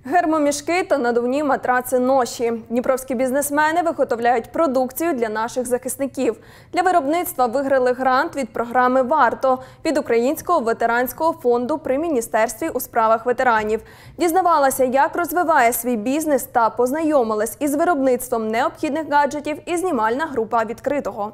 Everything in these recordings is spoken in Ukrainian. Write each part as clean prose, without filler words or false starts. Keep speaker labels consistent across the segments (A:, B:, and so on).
A: Гермомішки та надувні матраци-ноші. Дніпровські бізнесмени виготовляють продукцію для наших захисників. Для виробництва виграли грант від програми «Варто» від Українського ветеранського фонду при Міністерстві у справах ветеранів. Дізнавалася, як розвиває свій бізнес та познайомилась із виробництвом необхідних гаджетів і знімальна група «Відкритого».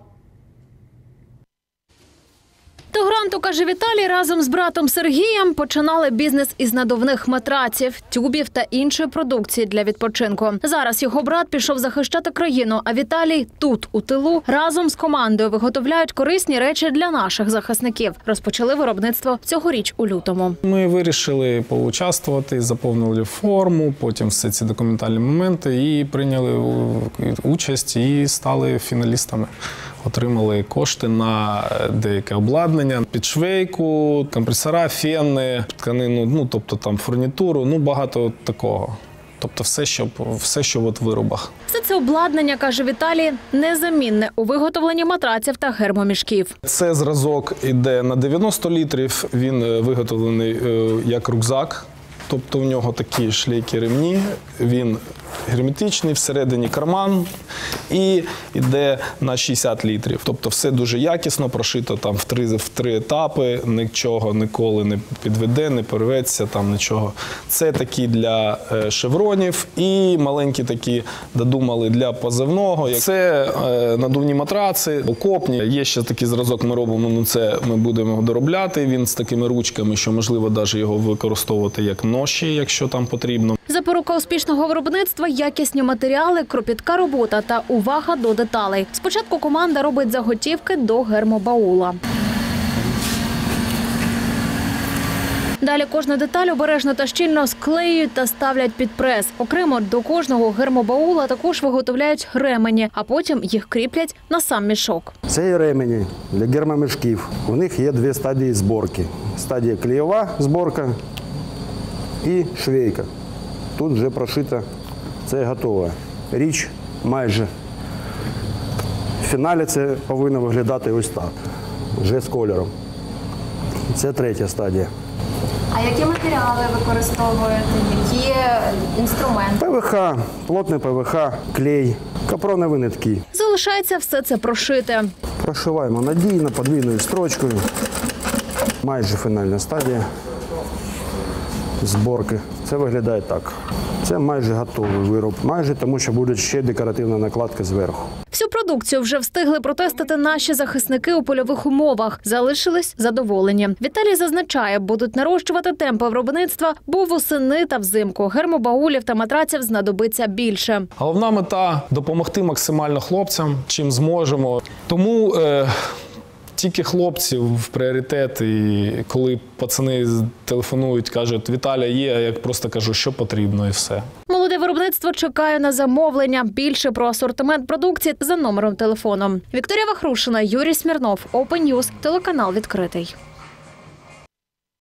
B: До гранту, каже Віталій, разом з братом Сергієм починали бізнес із надувних матраців, тюбів та іншої продукції для відпочинку. Зараз його брат пішов захищати країну, а Віталій тут, у тилу, разом з командою виготовляють корисні речі для наших захисників. Розпочали виробництво цьогоріч у лютому.
C: Ми вирішили поучаствувати, заповнили форму, потім всі ці документальні моменти і прийняли участь і стали фіналістами. Отримали кошти на деяке обладнання, підшвейку, компресора, фени, тканину, тобто там фурнітуру, багато такого. Тобто все, що в виробах.
B: Все це обладнання, каже Віталій, незамінне у виготовленні матраців та гермомішків.
C: Це зразок іде на 90 літрів, він виготовлений як рюкзак. Тобто в нього такі шлейки ремні, він герметичний, всередині карман і йде на 60 літрів. Тобто все дуже якісно, прошито там в три етапи, нічого ніколи не підведе, не порветься, там нічого. Це такі для шевронів і маленькі такі додумали для позивного. Це надувні матраци, окопні. Є ще такий зразок ми робимо, це ми будемо доробляти. Він з такими ручками, що можливо навіть його використовувати як ноші, якщо там потрібно.
B: Запорука успішного виробництва – якісні матеріали, кропітка робота та увага до деталей. Спочатку команда робить заготівки до гермобаула. Далі кожну деталь обережно та щільно склеюють та ставлять під прес. Окремо до кожного гермобаула також виготовляють ремені, а потім їх кріплять на сам мішок.
D: Це ремені для гермомішків. У них є дві стадії зборки. Стадія клеєва зборка і швейка. Тут вже прошита, це готова річ майже. В фіналі це повинно виглядати ось так, вже з кольором. Це третя стадія.
E: А які матеріали використовуєте? Які інструменти?
D: ПВХ, плотний ПВХ, клей, капронові нитки.
B: Залишається все це прошити.
D: Прошиваємо надійно, подвійною строчкою. Майже фінальна стадія зборки. Це виглядає так. Це майже готовий вироб. Майже, тому що буде ще декоративна накладка зверху.
B: Всю продукцію вже встигли протестити наші захисники у польових умовах. Залишились задоволені. Віталій зазначає, будуть нарощувати темпи виробництва, бо восени та взимку гермобаулів та матраців знадобиться більше.
C: Головна мета – допомогти максимально хлопцям, чим зможемо. Тому тільки хлопців в пріоритет, і коли пацани телефонують, кажуть, Віталя є, я просто кажу, що потрібно і все.
B: Молоде виробництво чекає на замовлення. Більше про асортимент продукції за номером телефону. Вікторія Вахрушина, Юрій Смірнов, Open News, телеканал «Відкритий».